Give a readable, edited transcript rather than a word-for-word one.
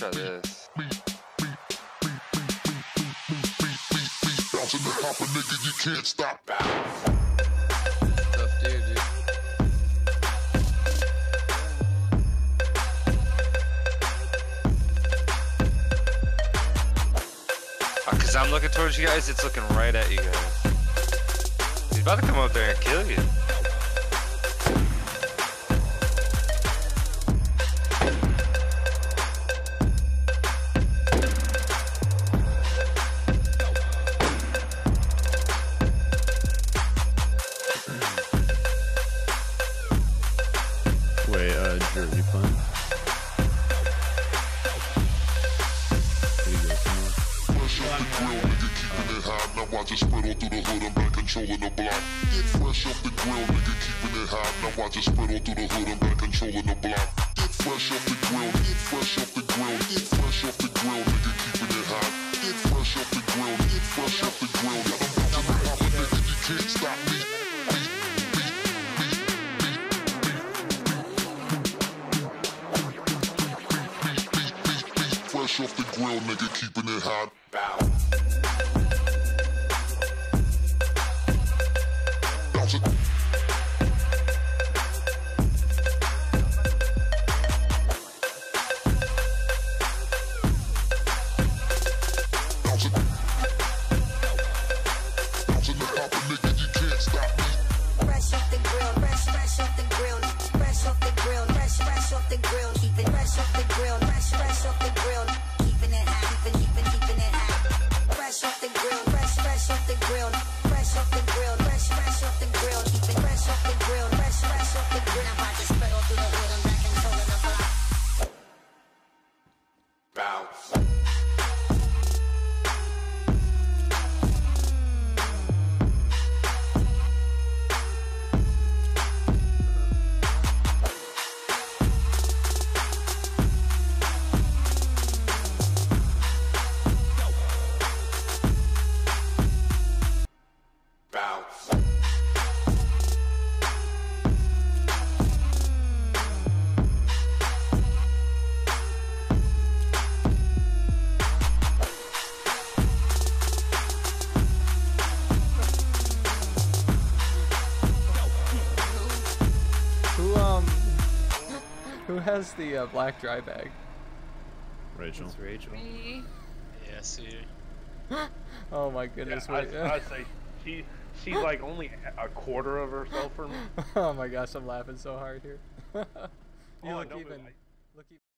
try this. Bouncing the hopper, nigga, you can't stop. Tough dude. Cause I'm looking towards you guys, it's looking right at you guys. He's about to come up there and kill you. Wait, Drew, you playing? Now I just spread all through the hood, I'm back controlling the block. Get fresh off the grill, nigga, keeping it hot. Now I just spread all through the hood, I'm back controlling the block. Get fresh off the grill, get fresh off the grill, get fresh off the grill, nigga, keeping it hot. Get fresh off the grill, get fresh off the grill. Now I'm bouncing the hopper, nigga, you can't stop me. Fresh off the grill, nigga, keeping it hot. Bow. Who has the black dry bag? Rachel. It's Rachel. Me? Yeah, see. Oh my goodness. Yeah, I'd say she's like only a quarter of herself for me. Oh my gosh, I'm laughing so hard here. You look even.